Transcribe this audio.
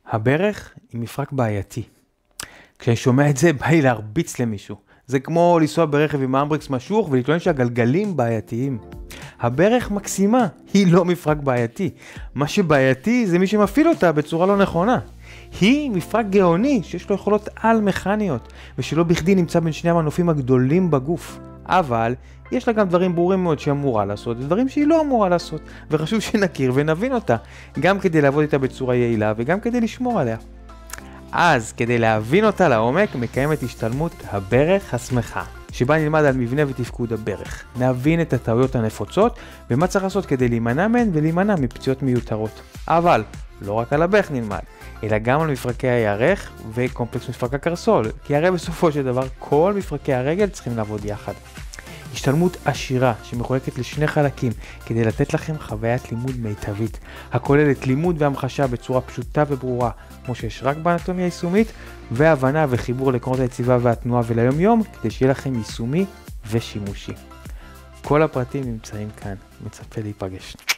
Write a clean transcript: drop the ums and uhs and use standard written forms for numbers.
הברך היא מפרק בעייתי. כשאני שומע את זה, בא לי להרביץ למישהו. זה כמו לנסוע ברכב עם האמברקס משוך ולטוען שהגלגלים בעייתיים. הברך מקסימה, היא לא מפרק בעייתי. מה שבעייתי זה מי שמפעיל אותה בצורה לא נכונה. היא מפרק גאוני שיש לו יכולות על מכניות, ושלא בכדי נמצא בין שני המנופים הגדולים בגוף. אבל יש לה גם דברים ברורים מאוד שהיא אמורה לעשות, ודברים שהיא לא אמורה לעשות, וחשוב שנכיר ונבין אותה, גם כדי לעבוד איתה בצורה יעילה וגם כדי לשמור עליה. אז כדי להבין אותה לעומק, מקיימת השתלמות הברך השמחה, שבה נלמד על מבנה ותפקוד הברך. נבין את הטעויות הנפוצות ומה צריך לעשות כדי להימנע מהן ולהימנע מפציעות מיותרות. אבל לא רק על הברך נלמד, אלא גם על מפרקי הירך וקומפלקס מפרק הקרסול, כי הרי בסופו של דבר כל מפרקי הרגל צריכים לעבוד יחד. השתלמות עשירה שמחולקת לשני חלקים כדי לתת לכם חוויית לימוד מיטבית, הכוללת לימוד והמחשה בצורה פשוטה וברורה, כמו שיש רק באנטומיה יישומית, והבנה וחיבור לעקרונות היציבה והתנועה וליום יום, כדי שיהיה לכם יישומי ושימושי. כל הפרטים נמצאים כאן, מצפה להיפגש.